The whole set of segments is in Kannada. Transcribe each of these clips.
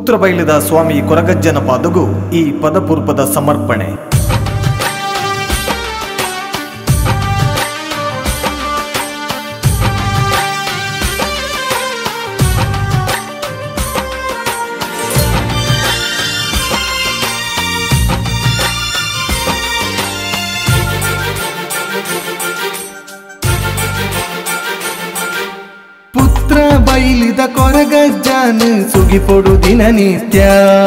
ಪುತ್ರ ಬೈಲಿದ ಸ್ವಾಮಿ ಕೊರಗಜ್ಜನ ಪಾದಗೂ ಈ ಪದಪೂರ್ಪದ ಸಮರ್ಪಣೆ. ಪುತ್ರ ಬೈಲಿದ ಕೊರಗಜ್ಜನ ಸುಗಿಪೊಡು ದಿನನಿತ್ಯ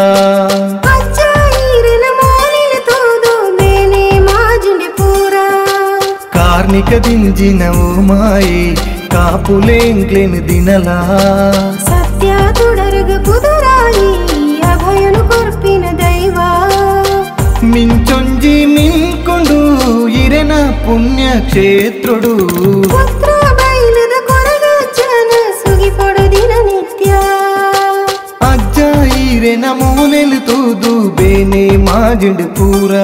ಕಾರ್ಣಿಕ ದಿಂಜಿನವು ಮಾಯಿ ಕಾಪುಲೆಂಗ್ಲೆನ್ ದಿನಲ ಸತ್ಯ ತುಡರಗ ಕುದುರಾಯಿ ಅಭಯನು ಕೊರ್ಪಿನ ದೈವ ಮಿಂಚೊಂಜಿ ಮಿಂಕೊಂಡು ಇರೆನ ಪುಣ್ಯ ಕ್ಷೇತ್ರಡು ಪುತ್ರ ಬೈಲಿದ ಕೊರಗಜ್ಜನ ಸುಗಿಪೊಡು ದಿನನಿತ್ಯ ಅಜ್ಜ ಇರೆನ ಮೂನೆಲು ತೂದು ಬೇನೆ ಮಾಜಿಂಡು ಪೂರ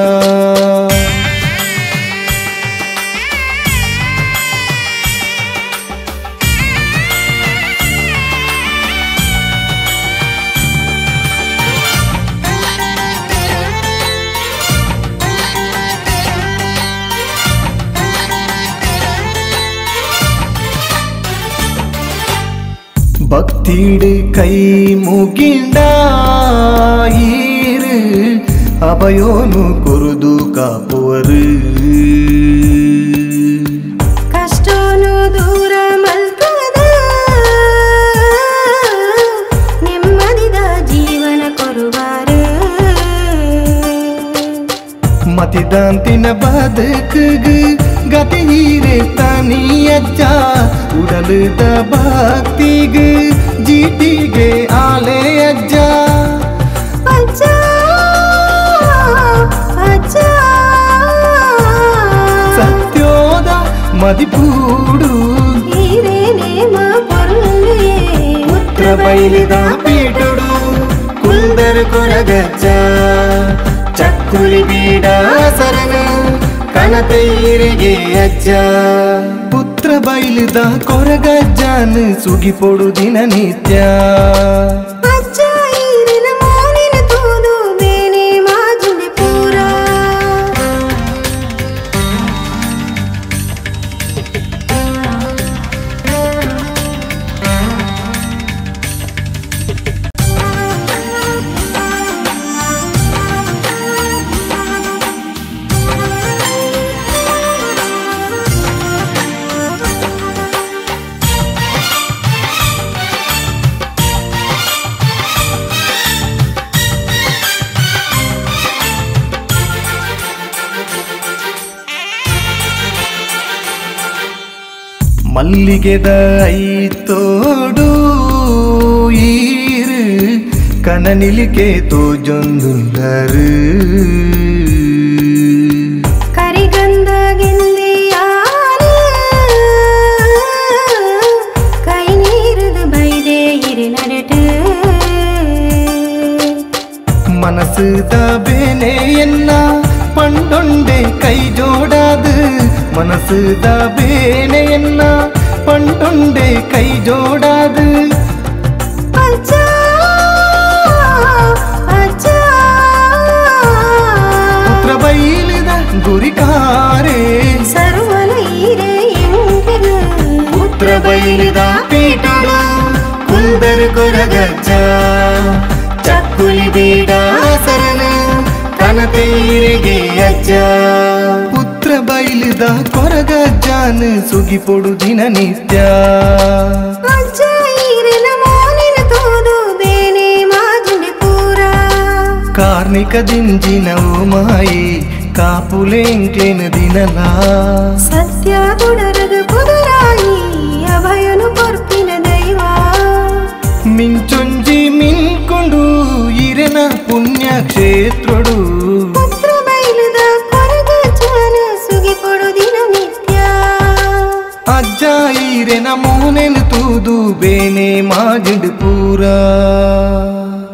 பக்திடு கை முகிண்டாயிரு அபயோನು ಕೊರುದು ಕಾಪುವರು ಕಷ್ಟೋನು ದೂರ ಮಲ್ಕದ ನೆಮ್ಮದಿದ ಜೀವನ ಕೊರುವಾರು ಮತಿದಾಂತಿನ ಬದುಕುಗು ಗತಿ ಹೀರೆ ತಾನಿ ಅಜ್ಜ ಉಡಲುದ ಭಕ್ತಿಗೆ ಜೀಟಿಗೆ ಆಲೆ ಅಜ್ಜ ಅಜ್ಜ ಅಜ್ಜ ಸತ್ಯೋದ ಮದಿಪೂಡು ಹಿರೇನೇಮ ಪೊರ್ಲುಯೇ ಪುತ್ರ ಬೈಲಿದ ಪೀಟುಡು ಕುಂದರ ಕೊರಗಜ್ಜ ಚಕ್ಕುಲಿ ಬೀಡ ಸರನ ಕನತೈರಿಗೆ ಅಜ್ಜ ಪುತ್ರ ಬೈಲಿದ ಕೊರಗಜ್ಜನ ಸುಗಿಪೊಡು ದಿನನಿತ್ಯ ಅಜ್ಜ ಈರಿನ ಮೋನಿನ ತೂದು ಬೇನೆ ಮಾಜುಂಡೆ ಪೂರ ಮಲ್ಲಿಗೆದ ಐತೋಡು ಈರು ಕನನಿಲಿಕೆ ತೋಜೊಂದುಂದರು ಕರಿಗಂಧ ಗಿಂದಿಯಾರು ಕೈ ನೀರುದು ಬೈದೆ ಇರಿ ನಡೆಟು ಮನಸ್ಸುದ ಬೇನೆಯನ್ನ ಪಂಡೊಂಡೆ ಕೈ ಜೋಡಾದು ಮನಸ್ಸುದ ಬೇನೆಯನ್ನ ಪಂಡೊಂಡೆ ಕೈ ಜೋಡಾದು ಅಜ್ಜ ಅಜ್ಜ ಪುತ್ರ ಬೈಲಿದ ಗುರಿಕಾರೆ ಸರ್ವನ ಈರೆ ಎಂಟೆನು ಪುತ್ರ ಬೈಲಿದ ಪೀಟುಡು ಕುಂದರ ಕೊರಗಜ್ಜ ಚಕ್ಕುಲಿ ಬೀಡ ಸರನ ಕನತೈರಿಗೆ ಅಜ್ಜ ಪುತ್ರ ಬೈಲಿದ ಕೊರಗಜ್ಜನ ಸುಗಿಪೊಡು ದಿನನಿತ್ಯ ಅಜ್ಜ ಈರಿನ ಮೋನಿನ ತೂದು ಬೇನೆ ಮಾಜುಂಡೆ ಪೂರ ಕಾರ್ಣಿಕ ದಿಂಜಿನವು ಮಾಯಿ ಕಾಪುಲೆಂಕ್ಲೆನ ದಿನಲ ಸತ್ಯ ತುಡರದ ಕುದುರಾಯಿ ಅಭಯನು ಕೊರ್ಪಿನ ದೈವ ಮಿಂಚೊಂಜಿ ಮಿಂಕೊಂಡು ಇರೆನ ಪುಣ್ಯ ಕ್ಷೇತ್ರಡು ಪುತ್ರ ಬೈಲಿದ ಕೊರಗಜ್ಜನ ಸುಗಿಪೊಡು ದಿನನಿತ್ಯ ಅಜ್ಜ ಈರೆನ ಮೂನೆಲು ತೂದು ಬೇನೆ ಮಾಜಿಂಡು ಪೂರ.